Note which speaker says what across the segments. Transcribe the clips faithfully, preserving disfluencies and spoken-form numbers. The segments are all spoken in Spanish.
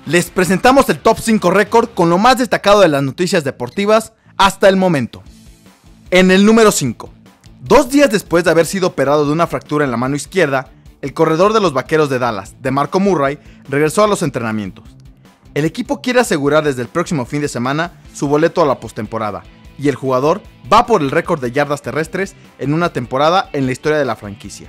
Speaker 1: Les presentamos el Top cinco Récord con lo más destacado de las noticias deportivas hasta el momento. En el número cinco. Dos días después de haber sido operado de una fractura en la mano izquierda, el corredor de los Vaqueros de Dallas, DeMarco Murray, regresó a los entrenamientos. El equipo quiere asegurar desde el próximo fin de semana su boleto a la postemporada, y el jugador va por el récord de yardas terrestres en una temporada en la historia de la franquicia.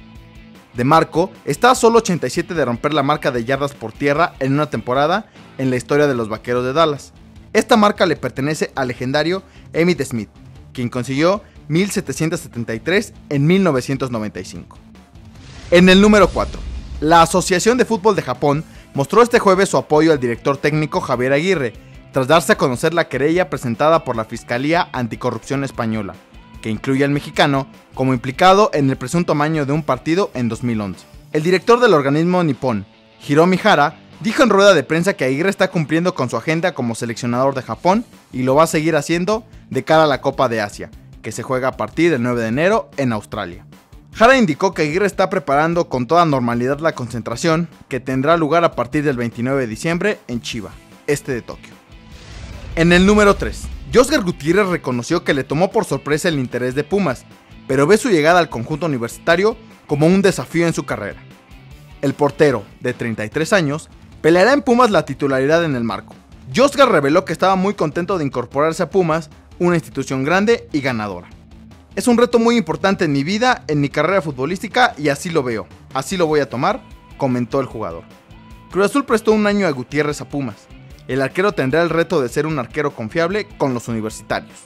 Speaker 1: DeMarco está a solo ochenta y siete de romper la marca de yardas por tierra en una temporada en la historia de los Vaqueros de Dallas. Esta marca le pertenece al legendario Emmitt Smith, quien consiguió mil setecientos setenta y tres en mil novecientos noventa y cinco. En el número cuatro. La Asociación de Fútbol de Japón mostró este jueves su apoyo al director técnico Javier Aguirre, tras darse a conocer la querella presentada por la Fiscalía Anticorrupción Española, que incluye al mexicano como implicado en el presunto amaño de un partido en dos mil once. El director del organismo nipón, Hiromi Hara, dijo en rueda de prensa que Aguirre está cumpliendo con su agenda como seleccionador de Japón y lo va a seguir haciendo de cara a la Copa de Asia, que se juega a partir del nueve de enero en Australia. Hara indicó que Aguirre está preparando con toda normalidad la concentración, que tendrá lugar a partir del veintinueve de diciembre en Chiba, este de Tokio. En el número tres. Josgar Gutiérrez reconoció que le tomó por sorpresa el interés de Pumas, pero ve su llegada al conjunto universitario como un desafío en su carrera. El portero, de treinta y tres años, peleará en Pumas la titularidad en el marco. Josgar reveló que estaba muy contento de incorporarse a Pumas, una institución grande y ganadora. Es un reto muy importante en mi vida, en mi carrera futbolística, y así lo veo, así lo voy a tomar, comentó el jugador. Cruz Azul prestó un año a Gutiérrez a Pumas. El arquero tendrá el reto de ser un arquero confiable con los universitarios.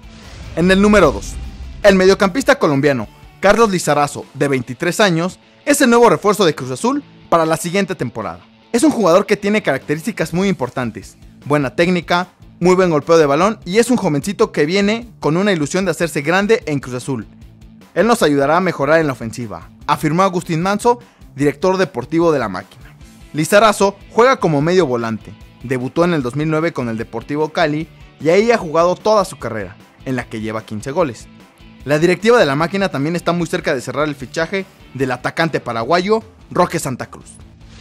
Speaker 1: En el número dos. El mediocampista colombiano Carlos Lizarazo, de veintitrés años, es el nuevo refuerzo de Cruz Azul para la siguiente temporada. Es un jugador que tiene características muy importantes: buena técnica, muy buen golpeo de balón, y es un jovencito que viene con una ilusión de hacerse grande en Cruz Azul. Él nos ayudará a mejorar en la ofensiva, afirmó Agustín Manso, director deportivo de la máquina. Lizarazo juega como medio volante. Debutó en el dos mil nueve con el Deportivo Cali y ahí ha jugado toda su carrera, en la que lleva quince goles. La directiva de la máquina también está muy cerca de cerrar el fichaje del atacante paraguayo Roque Santa Cruz.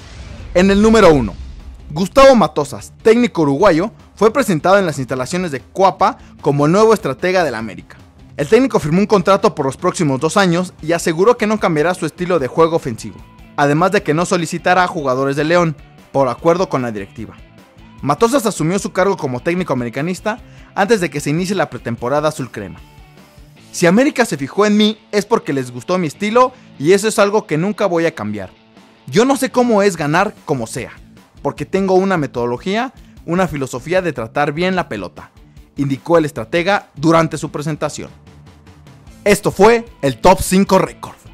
Speaker 1: En el número uno. Gustavo Matosas, técnico uruguayo, fue presentado en las instalaciones de Coapa como el nuevo estratega del América. El técnico firmó un contrato por los próximos dos años y aseguró que no cambiará su estilo de juego ofensivo, además de que no solicitará a jugadores de León, por acuerdo con la directiva. Matosas asumió su cargo como técnico americanista antes de que se inicie la pretemporada azul crema. Si América se fijó en mí es porque les gustó mi estilo y eso es algo que nunca voy a cambiar. Yo no sé cómo es ganar como sea, porque tengo una metodología, una filosofía de tratar bien la pelota, indicó el estratega durante su presentación. Esto fue el Top cinco Récord.